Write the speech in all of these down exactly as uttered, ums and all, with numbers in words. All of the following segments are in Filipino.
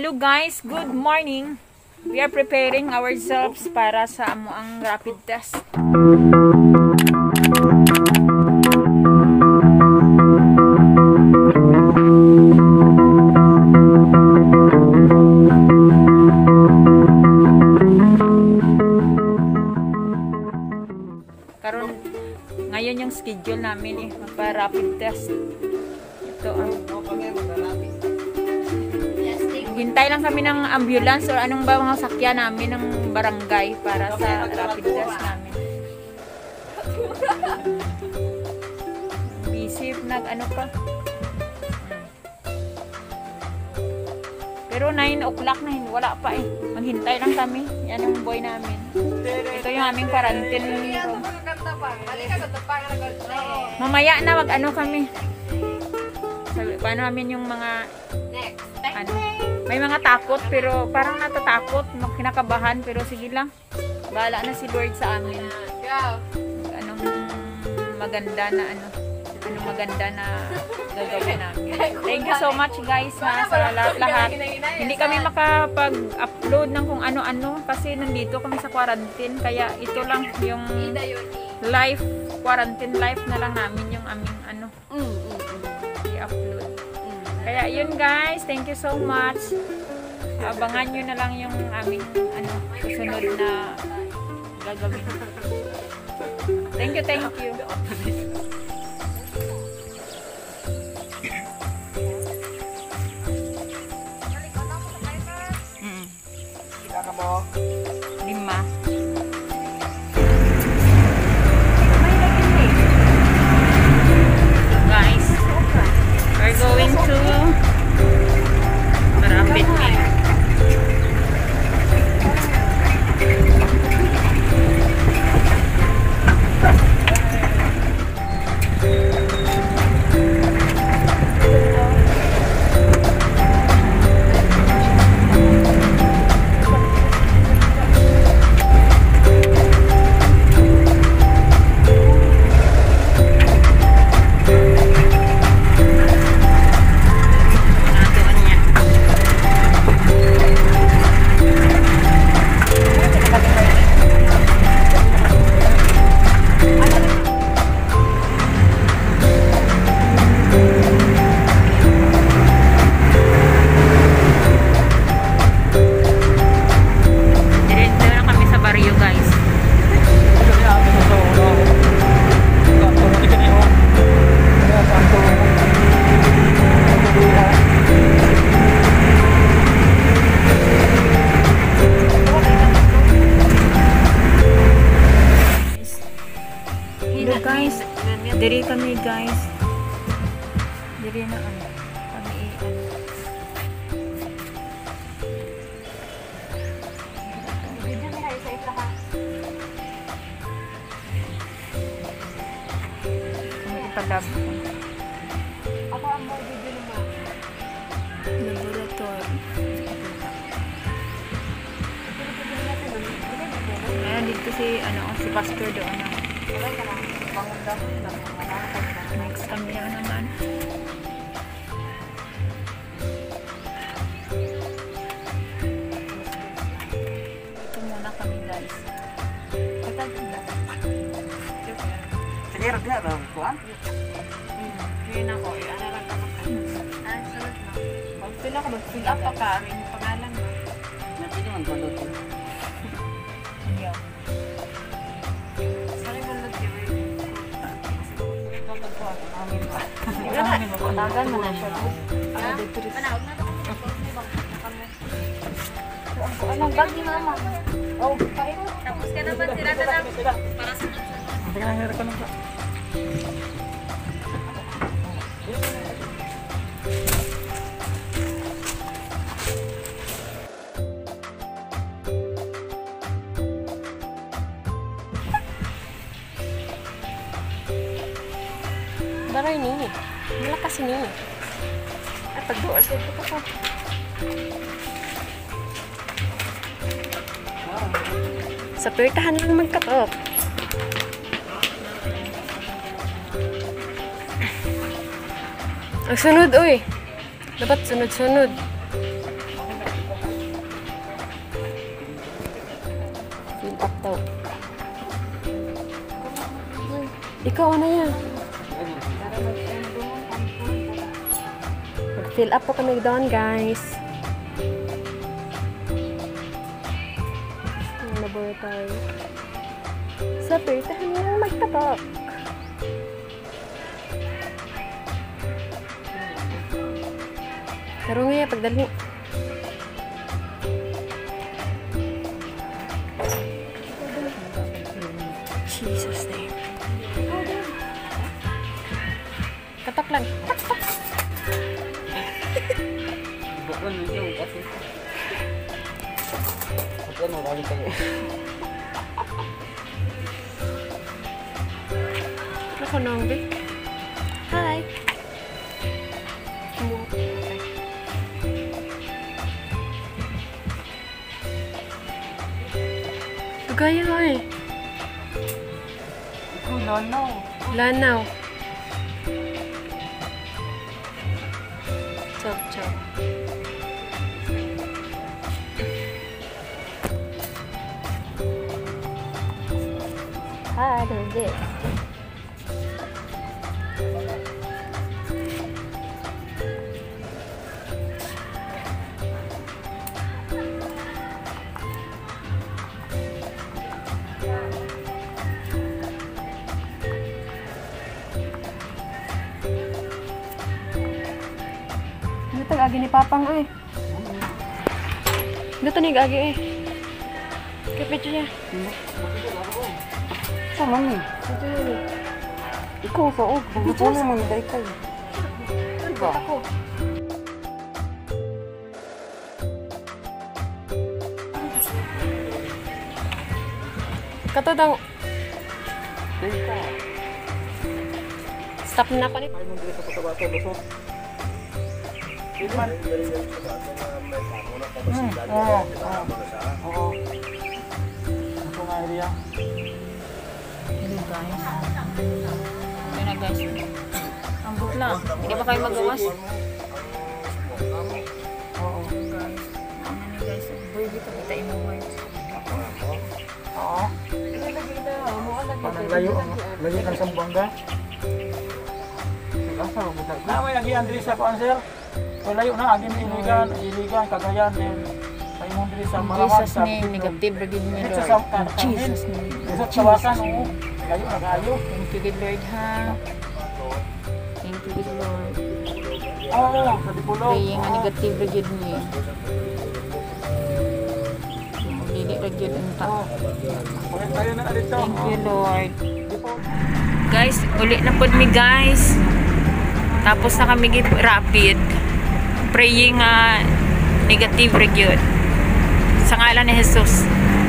Hello guys, good morning. We are preparing ourselves para sa amo ang rapid test. Karon ngayon yung schedule namin eh, magpa-rapid test. Ito ang hintay lang kami ng ambulance or anong ba mga sakyan namin ng barangay para sa rapid test namin. Busy nag ano pa. Pero nine o'clock na, wala pa eh. Maghintay lang kami. Yan ang boy namin. Ito yung aming quarantine room. Mamaya na wag ano kami. Sabi, paano namin yung mga ano, may mga takot pero parang natatakot, kinakabahan pero sige lang. Bahala na si Lord sa amin. Anong maganda na ano, anong maganda na gagawin namin. Thank you so much guys ha, sa lahat-lahat. Hindi kami makapag-upload ng kung ano-ano kasi nandito kami sa quarantine kaya ito lang yung life, quarantine life na lang namin yung aming ano i-upload. Kaya yun guys, thank you so much. Abangan nyo na lang yung aming ano, susunod na gagawin. Thank you, thank you. Mm. Lima. Guys, we're going to rapid test. Guys, diri kami guys. Diri na ano. Kami ano. Video ni hay sa ito ha. May ipadab. Ako ang mo video mo. Laboratory. Ayan dito si ano si pastor doon na. Next kami na naman. Ito muna kami guys. Sige, ragya ba? Kuhan? Yun ako. Ano lang ka makain. Ah, sunod na. Mag-fill ako. Mag-fill up pa ka. Rin yung pangalan mo. Hindi naman balot. Ayaw. Tagal mo na siya. Anong bag ni mama? Oh, tapos ka naman sila na lang para sa sunod-sunod. Hindi ka nangyari ka lang ba? Daray ni. Malakas ni. At pagduas ito ko. Sa pertahan lang magkatok. Ang sunod, uy. Dapat sunod-sunod. Ikaw ano yan? Mag-fill up po kami doon, guys. Ang laboratory. Sa pertahan mo magtapak. Pero nga, pagdali. Jesus name. Katak lang. Bukan video kasi. At ano, lagi tayo. Ako nang be. Hi. Gaya nga eh. Ikaw, lanaw. Lanaw. Chop, chop. Hi, ano this? Ito gagi ni Papang ay. Ito ni gagi eh. Kapit siya. Sama ni. Ikaw sa og, buto na mo dai kay. Diba? Ako. Kato daw. Dai ka. Stop na pa ni. Ay mo dito sa pagkabato lusot. Iman. Hmm. Oo. Oo. Ito nga area. Hello guys. Yun na guys. Ang butla. Hindi ba kayo magawas? Oo. Guys. Ano ni guys? Boy, dito kita imuhay. Oo. Pananglayo ang layo ng Sambanga. Asa mo budak. Na may lagi Andres sa answer. So layo na agim iligan, iligan Cagayan din. Sa imong diri sa In Malawan Jesus name, negative rin ni Dito Lord. sa In Jesus name. Dito sa Tawasan, oo. Layo na kayo. Thank you, good Lord, ha? Thank you, good Lord. Oo, sa Dipolog. Praying nga negative rin yun niya. Dili rin yun ang ta. Ulit tayo na dito. Thank you, Lord. Guys, uli na po mi guys. Tapos na kami gip rapid. Praying nga negative rin yun. Sa ngalan ni Jesus.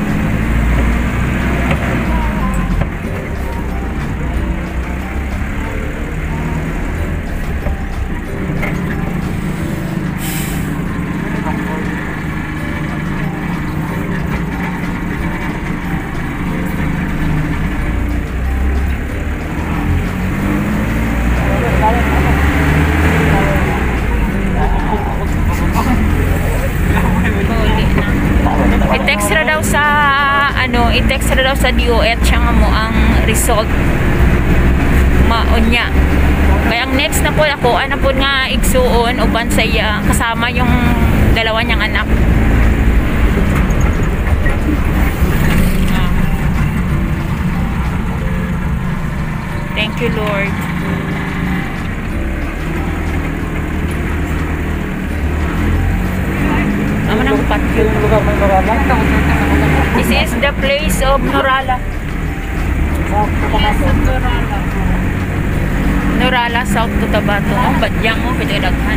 I-text na daw sa ano, i-text na daw sa D O H siya nga mo ang result maon niya. Kaya ang next na po ako, ano po nga igsuon uban sa iya kasama yung dalawa niyang anak. Thank you, Lord. Amo nang patyo. Yung lugar may Norala. This is the place of Norala. Yes, sa Dorala. Norala, South Cotabato. Ang badyang mo, pwede daghan.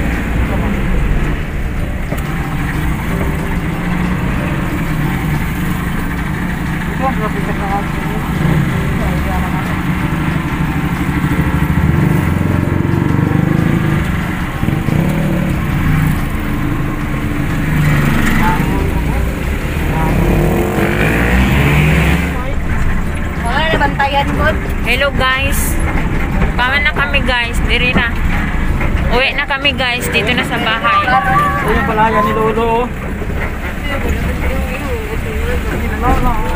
Ito, napigat na ako. Wala na bantayan mo. Hello guys. Paman na kami guys. Diri na. Uwi na kami guys. Dito na sa bahay. Ito yung palaya ni Lolo. Hindi na lang.